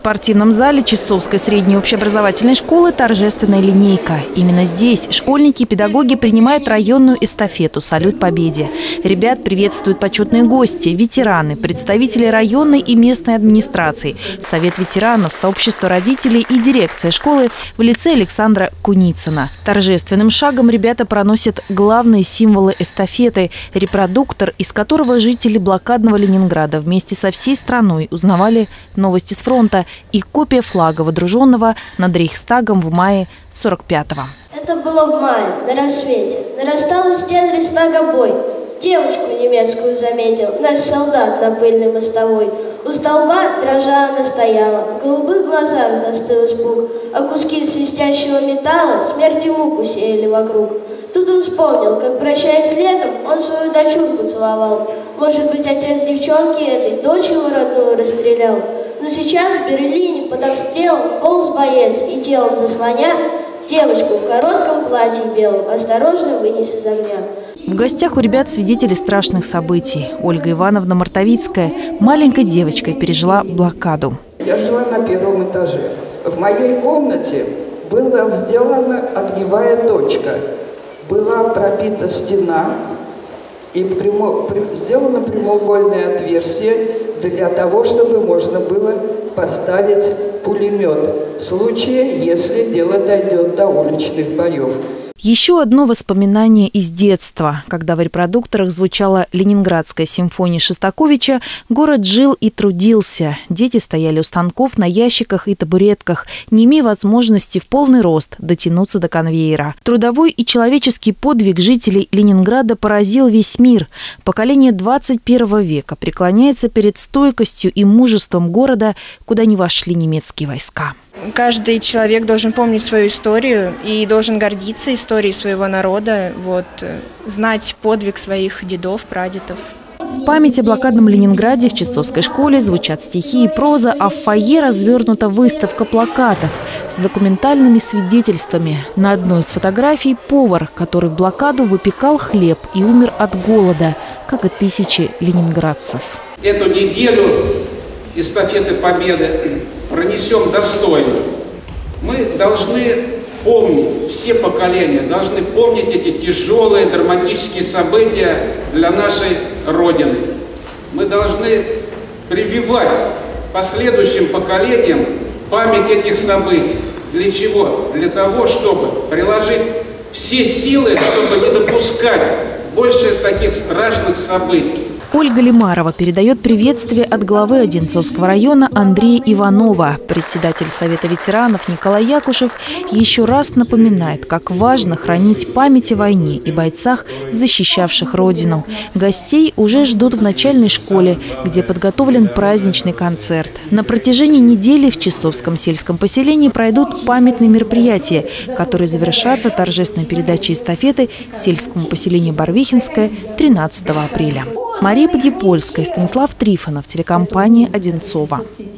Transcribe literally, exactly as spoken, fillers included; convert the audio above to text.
спортивном зале Чистовской средней общеобразовательной школы торжественная линейка. Именно здесь школьники и педагоги принимают районную эстафету «Салют Победе». Ребят приветствуют почетные гости, ветераны, представители районной и местной администрации, Совет ветеранов, сообщество родителей и дирекция школы в лице Александра Куницына. Торжественным шагом ребята проносят главные символы эстафеты – репродуктор, из которого жители блокадного Ленинграда вместе со всей страной узнавали новости с фронта, и копия флага, водруженного над Рейхстагом в мае сорок пятого. Это было в мае, на рассвете. Нарастал у стен Рейхстага бой. Девочку немецкую заметил наш солдат на пыльной мостовой. У столба дрожа она стояла, в голубых глазах застыл испуг, а куски свистящего металла смерть и муку сеяли вокруг. Тут он вспомнил, как, прощаясь летом, он свою дочурку целовал. Может быть, отец девчонки этой дочь его родную расстрелял. Но сейчас в Берлине под обстрелом полз боец и телом заслоня девочку в коротком платье белом осторожно вынес из огня. В гостях у ребят свидетели страшных событий. Ольга Ивановна Мартовицкая маленькой девочкой пережила блокаду. Я жила на первом этаже. В моей комнате была сделана огневая точка. Была пробита стена и прямо, сделано прямоугольное отверстие для того, чтобы можно было поставить пулемет в случае, если дело дойдет до уличных боев. Еще одно воспоминание из детства. Когда в репродукторах звучала ленинградская симфония Шостаковича, город жил и трудился. Дети стояли у станков на ящиках и табуретках, не имея возможности в полный рост дотянуться до конвейера. Трудовой и человеческий подвиг жителей Ленинграда поразил весь мир. Поколение двадцать первого века преклоняется перед стойкостью и мужеством города, куда не вошли немецкие войска. Каждый человек должен помнить свою историю и должен гордиться историей своего народа, вот, знать подвиг своих дедов, прадедов. В память о блокадном Ленинграде в Чистовской школе звучат стихи и проза, а в фойе развернута выставка плакатов с документальными свидетельствами. На одной из фотографий повар, который в блокаду выпекал хлеб и умер от голода, как и тысячи ленинградцев. Эту неделю эстафеты Победы пронесем достойно. Мы должны помнить, все поколения должны помнить эти тяжелые драматические события для нашей Родины. Мы должны прививать последующим поколениям память этих событий. Для чего? Для того, чтобы приложить все силы, чтобы не допускать больше таких страшных событий. Ольга Лимарова передает приветствие от главы Одинцовского района Андрея Иванова. Председатель Совета ветеранов Николай Якушев еще раз напоминает, как важно хранить память о войне и бойцах, защищавших Родину. Гостей уже ждут в начальной школе, где подготовлен праздничный концерт. На протяжении недели в Чистовском сельском поселении пройдут памятные мероприятия, которые завершатся торжественной передачей эстафеты сельскому поселению Барвихинское тринадцатого апреля. Мария Подъепольская, Станислав Трифонов, телекомпания «Одинцова».